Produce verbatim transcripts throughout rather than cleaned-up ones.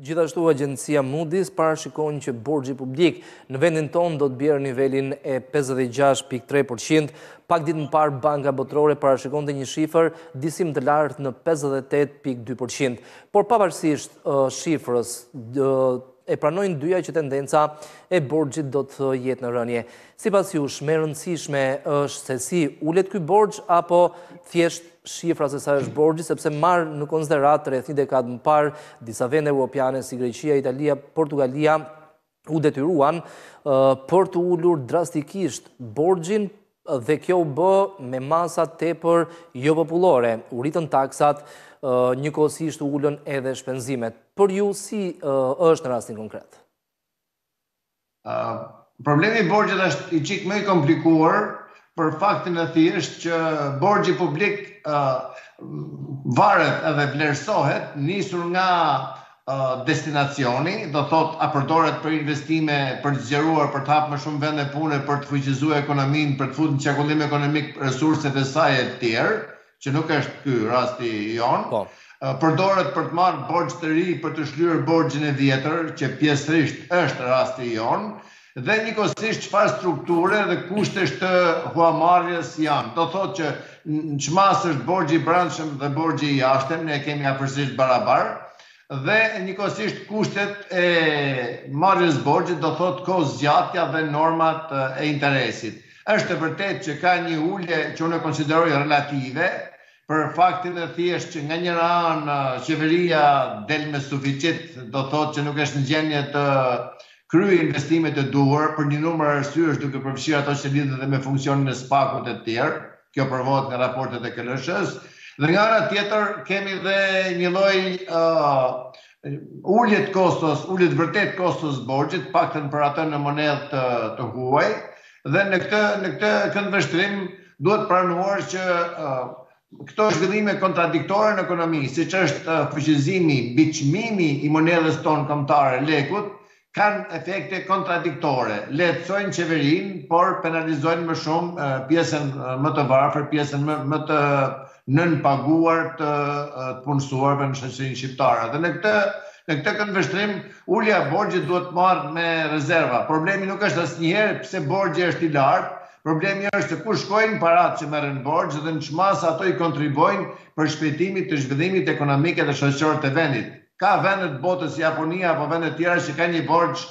Gjithashtu, agjencia Moody's parashikon që borxhi publik në vendin tonë do të bjerë nivelin e pesëdhjetë e gjashtë pikë tre përqind. Pak ditë më parë, Banka Botërore parashikonte një shifër disim të lartë në pesëdhjetë e tetë pikë dy përqind. Por pavarësisht uh, shifrës, uh, e pranojnë dyja që tendenca e borxhit do të jetë në rënje. Sipas jush, më e rëndësishme është se si ulet ky borxh apo thjesht shifra se sa është borxhi, sepse marr në konsiderat rreth një dekadë më parë disa vende europiane si Greqia, Italia, Portugalia u detyruan uh, për të ulur drastikisht borxhin dhe kjo u bë me masa tepër jo popullore. U rritën taksat, uh, njëkohësisht u ulën edhe shpenzimet. Për ju si uh, është në rastin konkret? Uh, problemi i borxhit është i çik më i komplikuar për faktin e thjesht që borxhi publik uh, varet edhe vlerësohet nisur nga uh, destinacioni, do thot a përdoret për investime për të zgjeruar, për të hapur më shumë vende pune, për të fuqizuar ekonominë, për të futur në qarkullim ekonomik resurset e saj e tjerë, që nuk është ky rasti jon. Po. Uh, përdoret për të marrë borxh të ri, për të shlyer borxhin e vjetër, që pjesërisht është rasti jon. Dhe njëkohësisht çfarë strukture dhe kushtesh të huamarrjes janë. Do thotë që në çmas është borxhi i brendshëm dhe borxhi i jashtëm, ne kemi afërsisht barabar, dhe njëkohësisht kushtet e marrjes borxhit, do thotë kohë zgjatja dhe normat e interesit. Është e vërtetë që ka një ulje që unë e konsideroj relative, për faktin e thjesht që nga njëra anë qeveria del me suficit, do thotë që nuk është në gjendje të krye investimet e duhur për një numër arsyesh duke përfshirë ato që lidhen dhe me funksionin e spakut e tjerë. Kjo provohet nga raportet e K L S-s. Dhe nga ana tjetër kemi dhe një lloj uh, ulje të kostos, ulje të vërtet kostos borxhit, paktën për atë në monedhë të, të huaj. Dhe në këtë në këtë këndvështrim duhet pranuar që uh, këto zhvillime kontradiktore në ekonomi, siç është uh, fuqizimi, biçmimi i monedhës tonë kombëtare, lekut, kanë efekte kontradiktore. Lehtësojnë qeverinë, por penalizojnë më shumë uh, pjesën uh, më të varfër, pjesën më, më të nënpaguar të, uh, të punësuarve në shoqërinë shqiptare. Dhe në këtë në këtë këndvështrim, ulja e borxhit duhet marrë me rezerva. Problemi nuk është asnjëherë pse borxhi është i lartë, problemi është se ku shkojnë paratë që merren borxh dhe në çmasa ato i kontribojnë për shpejtimin të zhvillimit ekonomik dhe shoqëror të vendit. Ka vende të botës si Japonia apo vende tjera që kanë një borxh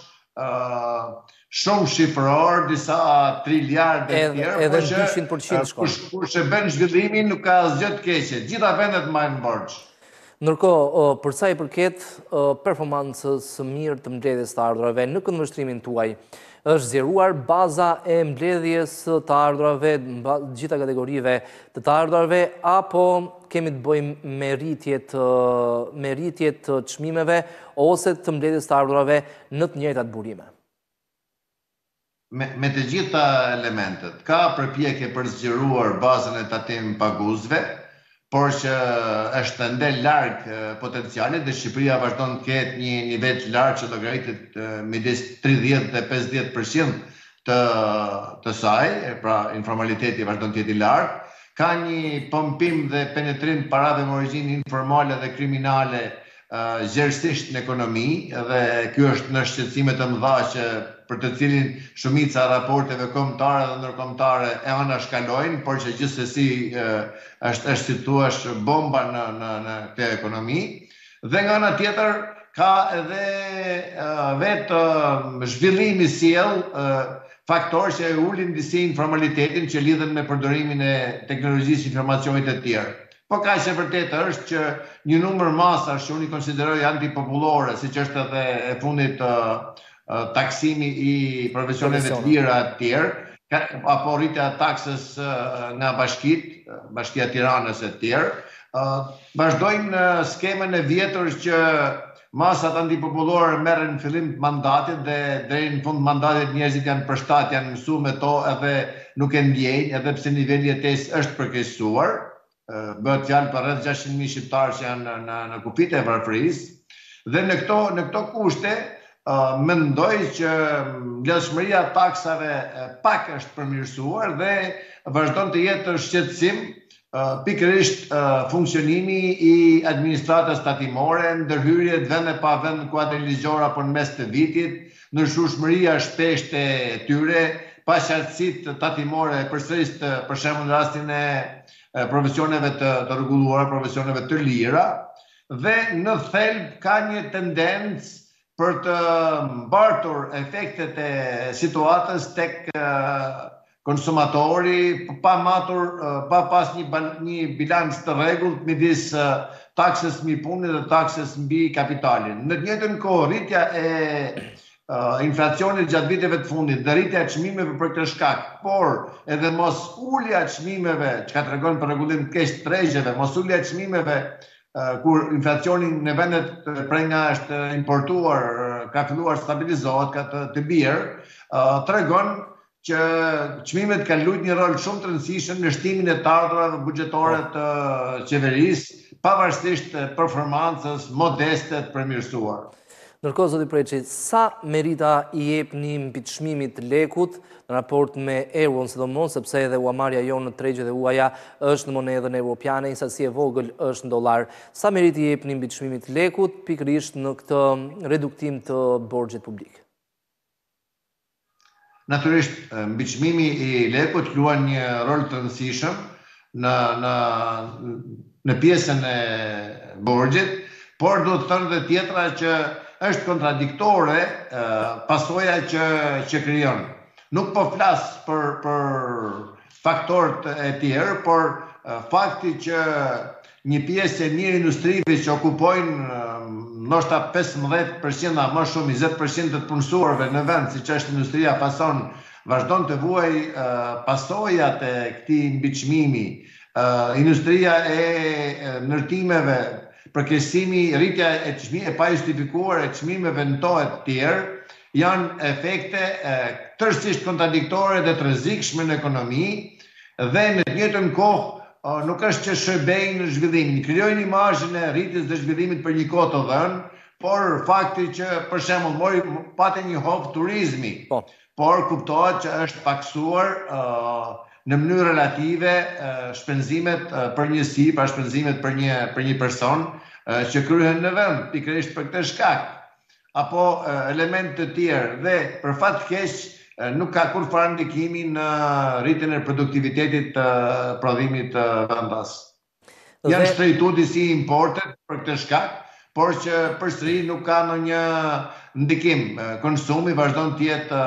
uh, shumë shifror, disa triliardë e tjerë, edhe dyqind përqind shkon. Kush e bën zhvillimin nuk ka asgjë të keqe. Gjitha vendet marrin borxh. Ndërkohë, për sa i përket performancës së mirë të mbledhjes të ardhurave në këndvështrimin tuaj, është zgjeruar baza e mbledhjes të ardhurave, gjitha kategorive të të ardhurave, apo kemi të bëjmë me rritje të, me rritje të çmimeve ose të mbledhjes të ardhurave në të njëjtat burime? Me, me të gjitha elementet, ka përpjekje për zgjeruar bazën e tatimit paguesve, por që është ndel larg potencialit dhe Shqipëria vazhdon të ketë një nivel të lartë që llogaritet midis tridhjetë dhe pesëdhjetë përqind të të saj, pra informaliteti vazhdon të jetë i lartë. Ka një pompim dhe penetrim parave me origjinë informale dhe kriminale uh, gjerësisht në ekonomi, dhe ky është në shqetësime të mëdha që për të cilin shumica raporteve kombëtare dhe ndërkombëtare e anashkalojnë, por që gjithsesi është është si thua bomba në në në këtë ekonomi. Dhe nga ana tjetër ka edhe uh, vetë uh, zhvillimi i sjell uh, faktor që e ulin disi informalitetin që lidhen me përdorimin e teknologjisë informacionit të tjerë. Po ka që vërtet është që një numër masash që unë i konsideroj antipopullore, siç është edhe e fundit uh, taksimi i profesioneve të lira të tjerë, apo rritja e taksës nga bashkitë, Bashkia e Tiranës e të tjerë, vazhdojnë skemën e vjetër që masat antipopullore merren në fillim të mandatit dhe deri në fund të mandatit njerëzit janë përshtat, janë mësuar me to edhe nuk e ndjejnë, edhe pse niveli i jetesë është përkeqësuar. Bëhet fjalë për rreth gjashtëqind mijë shqiptarë që janë në, në, në kufitë e varfërisë. Dhe në këto në këto kushte Uh, mendoj që vlefshmëria e taksave uh, pak është përmirësuar dhe vazhdon të jetë shqetësim pikërisht funksionimi i administratës tatimore, ndërhyrjet vend e pa vend kuadriligjore apo në mes të vitit, ndryshueshmëria shpesht e tyre, paqartësitë tatimore përsëris për shembull në rastin e profesioneve të, të rregulluara, profesioneve të lira, dhe në thelb ka një tendencë për të mbartur efektet e situatës tek konsumatori, pa matur, pa pas një, një bilans të rregullt midis taksës mbi punën dhe taksës mbi kapitalin. Në të njëjtën kohë, rritja e uh, inflacionit gjatë viteve të fundit dhe rritja e çmimeve për këtë shkak, por edhe mos ulja e çmimeve, çka tregon për rregullim të keq të tregjeve, mos ulja e çmimeve uh, kur inflacioni në vendet prej nga është importuar, uh, ka filluar stabilizohet, ka të, të bjerë, uh, tregon që çmimet kanë luajtur një rol shumë të rëndësishëm në shtimin e të ardhurave buxhetore të qeverisë, pavarësisht performancës modeste të përmirësuar. Ndërkohë, zoti Preçi, sa merita i jepni mbi çmimit të lekut në raport me euron, sidomos sepse edhe uamarja jonë në tregjet e huaja është në monedhën europiane, një sasi e vogël është në dollar. Sa meriti i jepni mbi çmimit të lekut pikërisht në këtë reduktim të borxhit publik? Natyrisht, mbiçmimi i lekut luan një rol të rëndësishëm në, në, në pjesën e borxhit, por do të thënë dhe tjetra që është kontradiktore pasoja që, që krijon. Nuk po flas për, për faktorët e tjerë, por fakti që një pjesë e një industrive që okupojnë ndoshta pesëmbëdhjetë përqind a më shumë, njëzet përqind të punësuarve në vend, siç është industria fason, vazhdon të vuaj pasojat e këtij mbiçmimi. Industria e ndërtimeve, përkeqësimi, rritja e çmimeve e pajustifikuar e çmimeve në to e të tjerë, janë efekte tërësisht kontradiktore dhe të rrezikshme në ekonomi, dhe në të njëjtën kohë nuk është që shërbejnë në zhvillimin, krijojnë imazhin e rritjes dhe zhvillimit për një kohë të dhënë, por fakti që për shembull mori patë një hov turizmi, po. por kuptohet që është paksuar uh, në mënyrë relative uh, shpenzimet uh, për njësi, pra shpenzimet për një për një person uh, që kryhen në vend, pikërisht për këtë shkak, apo uh, elemente të tjerë, dhe për fat të keq nuk ka kur fare ndikimi në rritjen e produktivitetit të prodhimit të vendas. Janë shtrejtuar disi importet për këtë shkak, por që përsëri nuk ka ndonjë ndikim. Konsumi vazhdon të jetë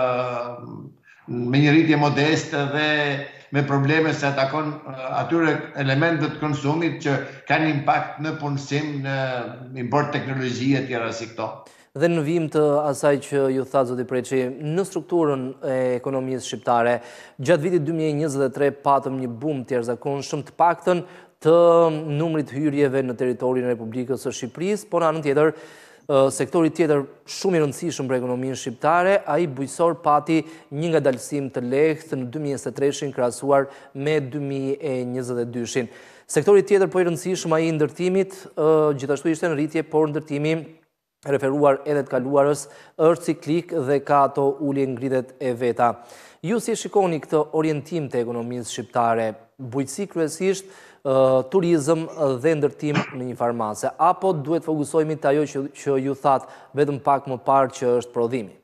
me një rritje modeste dhe me probleme se atakon atyre elementët të konsumit që kanë impakt në punësim, në import teknologji e tjera si këto. Dhe në vim të asaj që ju tha zoti Preçi, në strukturën e ekonomisë shqiptare, gjatë vitit dy mijë e njëzet e tre patëm një bum të jashtëzakonshëm të paktën të numrit hyrjeve në territorin e Republikës së Shqipërisë, por në anën tjetër, sektori tjetër shumë i rëndësishëm për ekonominë shqiptare, ai bujqësor pati një ngadalësim të lehtë në dy mijë e njëzet e treshin krahasuar me dy mijë e njëzet e dyshin. Sektori tjetër po i rëndësishëm ai i ndërtimit, gjithashtu ishte në rritje, por ndërtimi referuar edhe të kaluarës është ciklik dhe ka ato ulje ngritet e veta. Ju si shikoni këtë orientim të ekonomisë shqiptare, bujqësi kryesisht, turizëm dhe ndërtim në një farmase, apo duhet fokusohemi të ajo që, që ju thatë vetëm pak më parë që është prodhimi?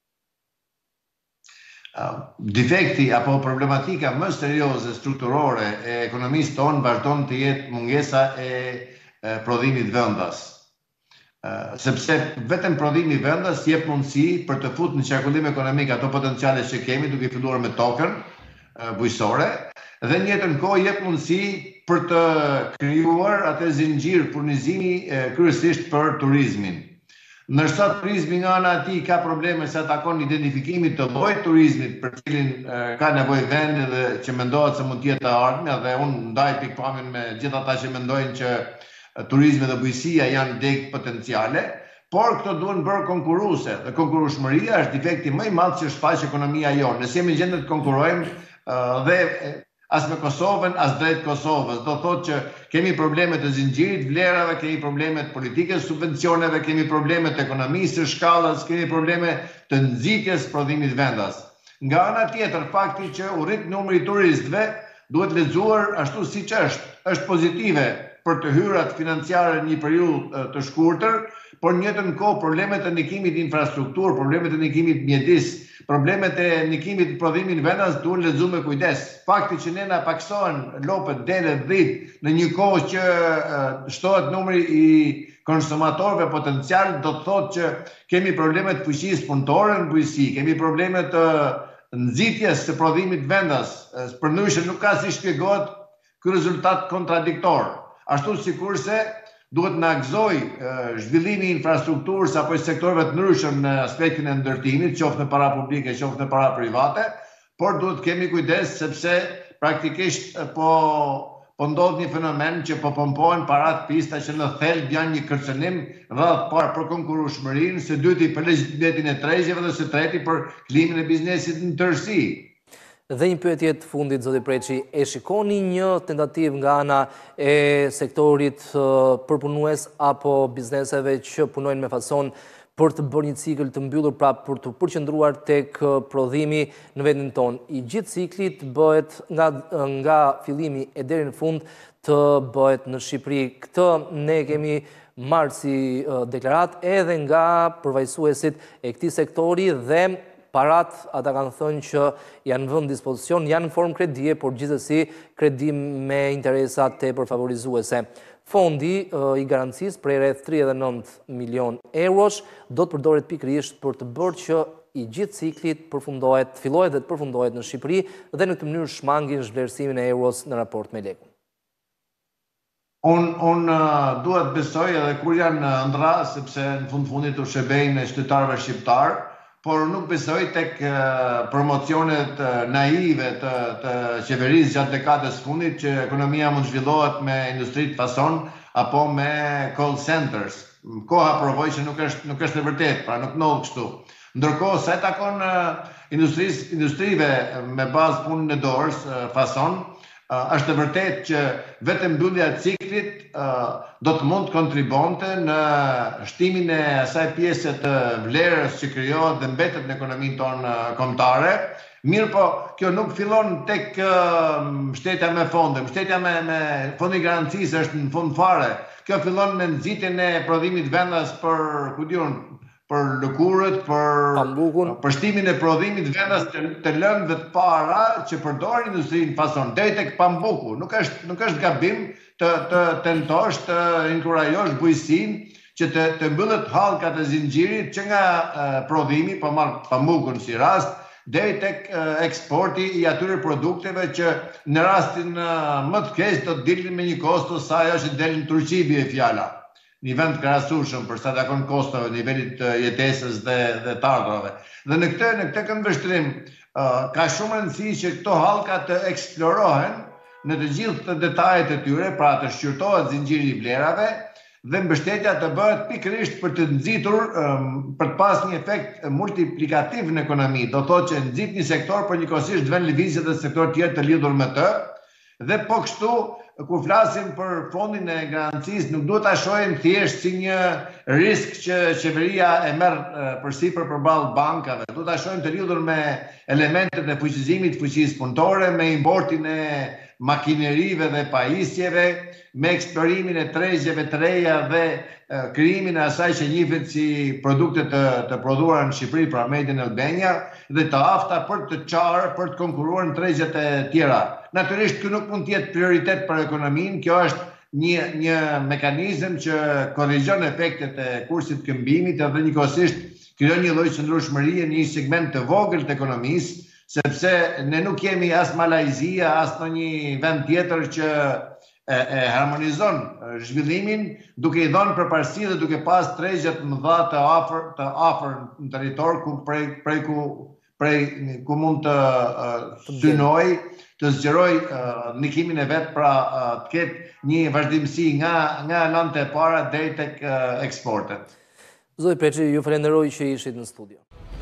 Defekti apo problematika më serioze strukturore e ekonomisë tonë vazhdon të jetë mungesa e prodhimit vendas. Sepse vetëm prodhimi vendas jep mundësi për të futur në qarkullim ekonomik ato potenciale që kemi, duke filluar me tokën bujqësore, dhe në të njëjtën kohë jep mundësi për të krijuar atë zinxhir furnizimi kryesisht për turizmin. Ndërsa turizmi nga ana e tij ka probleme se atakon identifikimin të llojit turizmit për cilin ka nevojë vendi dhe që mendohet se mund të jetë ardhmja, dhe unë ndaj pikpamjen me gjithë ata që mendojnë që turizmi dhe bujqësia janë degë potenciale, por këto duhen bërë konkurruese, dhe konkurrueshmëria është defekti më i madh që shfaq ekonomia jonë. Ne jemi gjendë të konkurrojmë uh, dhe as me Kosovën, as drejt Kosovës. Do thotë që kemi probleme të zinxhirit vlerave, kemi probleme të politikës subvencioneve, kemi probleme të ekonomisë së shkallës, kemi probleme të nxitjes prodhimit vendas. Nga ana tjetër, fakti që u rrit numri i turistëve duhet lexuar ashtu siç është. është pozitive për të hyrat financiare një periudhë të shkurtër, por në njëjtën kohë problemet e ndikimit infrastrukturë, problemet e ndikimit mjedis, problemet e ndikimit prodhimit vendas duhen lexuar me kujdes. Fakti që ne na paksohen lopët dele dhit në një kohë që shtohet numri i konsumatorëve potencial, do të thotë që kemi probleme të fuqisë punëtore në bujqësi, kemi probleme të nxitjes së prodhimit vendas. Përndryshe nuk ka si shpjegohet ky rezultat kontradiktor. Ashtu sikurse duhet na gëzoj zhvillimi i infrastrukturës apo i sektorëve të ndryshëm në aspektin e ndërtimit, qoftë në para publike, qoftë në para private, por duhet kemi kujdes sepse praktikisht po po ndodh një fenomen që po pompohen parat pista që në thelb janë një kërcënim rreth parë për konkurrueshmërinë, së dyti për legjitimetin e tregjeve dhe së treti për klimën e biznesit në tërësi. Dhe një pyetje të fundit, zoti Preçi, e shikoni një tentativë nga ana e sektorit përpunues apo bizneseve që punojnë me fason për të bërë një cikël të mbyllur, pra për të përqendruar tek prodhimi në vendin tonë? I gjithë ciklit bëhet nga nga fillimi e deri në fund të bëhet në Shqipëri. Këtë ne kemi marrë si deklarat edhe nga përvajsuesit e këtij sektori dhe parat, ata kanë thënë që janë vënë dispozicion, janë në formë kredie, por gjithsesi kredi me interesa tepër favorizuese. Fondi i garancisë prej rreth tridhjetë e nëntë milion eurosh do të përdoret pikërisht për të bërë që i gjithë ciklit përfundohet, fillohet dhe të përfundohet në Shqipëri dhe në këtë mënyrë shmangin zhvlerësimin e euros në raport me lekun. Unë un, uh, duhet besoj edhe kur janë ëndra, sepse në fund fundit u shebejnë qytetarëve shqiptar, por nuk besoj tek uh, promocionet uh, naive të, të qeverisë gjatë dekadës fundit që ekonomia mund zhvillohet me industri të fason apo me call centers. Koha provoi që nuk është nuk është e vërtetë, pra nuk ndodh kështu. Ndërkohë sa i takon uh, industrisë, industrive me bazë punën e dorës, uh, fason, uh, është e vërtetë që vetëm mbyllja e ciklit uh, do të mund të kontribonte në shtimin e asaj pjese të vlerës që krijohet dhe mbetet në ekonominë tonë kombëtare. Mirë po, kjo nuk fillon tek uh, mbështetja me fonde. Mbështetja me, me fondi garancisë është në fund fare. Kjo fillon me nxitjen e prodhimit vendas për, ku diun, për lëkurët, për përshtimin e prodhimit vendas të, të lëndëve të para që përdorin industrinë fason deri tek pambuku. Nuk është nuk është gabim të të tentosh të inkurajosh bujqësinë që të, të mbyllet hallkat e zinxhirit që nga uh, prodhimi, po marr pambukun si rast, deri tek uh, eksporti i atyre produkteve që në rastin uh, më të keq do të dilin me një kosto sa ajo që del në Turqi bie fjala. Një vend krahasueshëm për sa takon kostove, nivelit të jetesës dhe dhe të ardhurave. Dhe në këtë në këtë këndvështrim uh, ka shumë rëndësi që këto hallka të eksplorohen në të gjithë të detajet e tyre, pra të shqyrtohet zinxhiri i vlerave dhe mbështetja të bëhet pikërisht për të nxitur, um, për të pas një efekt multiplikativ në ekonomi. Do thotë që nxit një sektor, por njëkohësisht vën lëvizje dhe sektor tjerë të lidhur me të. Dhe po kështu, kur flasim për fondin e garancisë, nuk duhet ta shohim thjesht si një risk që qeveria e merr përsipër përballë bankave. Duhet ta shohim të lidhur me elementet e fuqizimit të fuqisë punëtore, me importin e makinerive dhe pajisjeve, me eksplorimin e tregjeve të reja dhe uh, krijimin e asaj që njihet si produkte të, të prodhuara në Shqipëri, pra Made in Albania, dhe të afta për të qarë, për të konkurruar në tregjet e tjera. Natyrisht kjo nuk mund të jetë prioritet për ekonominë, kjo është një një mekanizëm që korrigjon efektet e kursit të këmbimit dhe njëkohësisht krijon një lloj qëndrueshmërie në një segment të vogël të ekonomisë, sepse ne nuk jemi as Malajzia, as ndonjë vend tjetër që e, e harmonizon zhvillimin duke i dhënë përparësi dhe duke pas tregje të mëdha të afër të afër në territor ku prej prej ku prej ku mund të uh, synoj të zgjeroj uh, ndikimin e vet, pra uh, të ketë një vazhdimsi nga nga anët e para deri tek uh, eksportet. Zoti Preçi, ju falenderoj që ishit në studio.